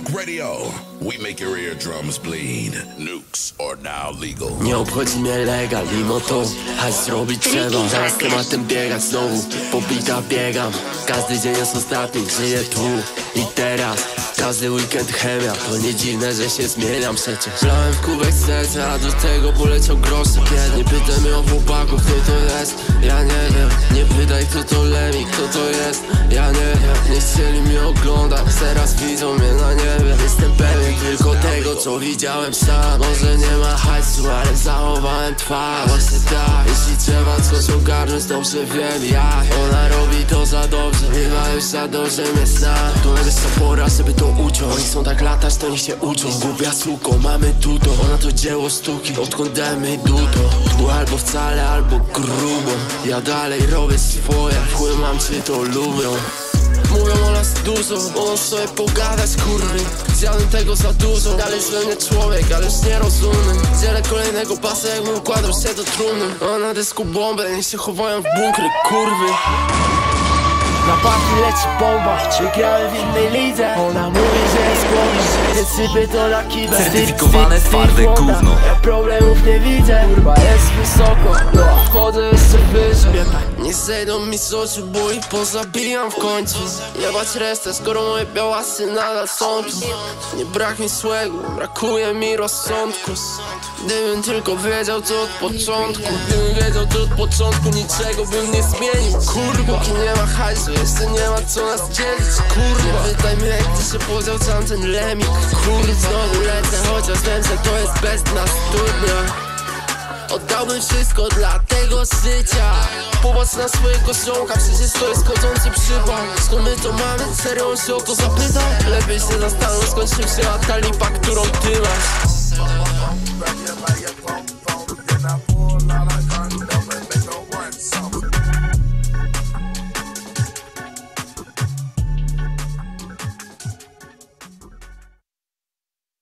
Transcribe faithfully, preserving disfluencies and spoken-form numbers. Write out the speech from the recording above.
Nuke Radio. We make your eardrums bleed. Nukes are now legal. Nie obchodzi mnie legal, mimo to hajs robić trzeba. Zaraz tematem biegać znowu, po bita biegam. Każdy dzień jest ostatni, żyję tu i teraz. Każdy weekend chemia, to nie dziwne, że się zmieniam przecież. Lałem w kubek serca, a do tego poleciał groszy kiedy. Nie pytaj mnie o chłopaków, kto to jest, ja nie wiem. Nie pytaj kto to Lemi, kto to jest, ja nie wiem. Nie chcieli mnie oglądać, teraz widzą mnie na niebie. Jestem pewien tylko tego, co widziałem sam. Może nie ma hajsu, ale zachowałem twarz. Właśnie tak, jeśli trzeba coś ogarnąć, dobrze wiem jak. Ona robi to za dobrze, chyba już za dobrze mnie zna. To najwyższa pora, żeby to uciąć. Oni są tak latać, to niech się uczą. Głupia suko, mamy tuto. Ona to dzieło sztuki, odkąd dajmy duto. Tu albo wcale, albo grubo. Ja dalej robię swoje, chuj mam czy to lubią. Mówią o nas dużo, mogą sobie pogadać kurwy. Zjadłem tego za dużo, dalej ze mnie człowiek, ale już nie rozumiem. Dzielę kolejnego pasa, jakbym układał się do trumny. A na dysku bombę, niech się chowają w bunkry, kurwy. Na partii leci bomba, wygrałem w innej lidze. Ona mówi, że jest głodna, więc sypy to na kibę. Certyfikowane twarde gówno. Ja problemów nie widzę, kurwa jest wysoko, no wchodzę jeszcze wyżej. Nie zejdą mi z oczu, bo ich pozabijam w końcu. Jebać resztę, skoro moje białasy nadal są tu. Nie brak mi swego, brakuje mi rozsądku. Gdybym tylko wiedział to od początku. Gdybym wiedział to od początku, niczego bym nie zmienił. Kurwa, póki nie ma hajsu, jeszcze nie ma co nas dzielić. Kurwa, nie pytaj mnie, jak ty się podział tamten lemik. Kurwa, znowu lecę, chociaż wiem, że to jest bez nas studnia. Oddałbym wszystko dla tego życia. Popatrz na swojego ziomka, przecież to jest chodzący przypał. Skąd my to mamy? Serio on się o to zapytał? Lepiej się zastanów, skąd się wzięła ta lipa, którą ty masz.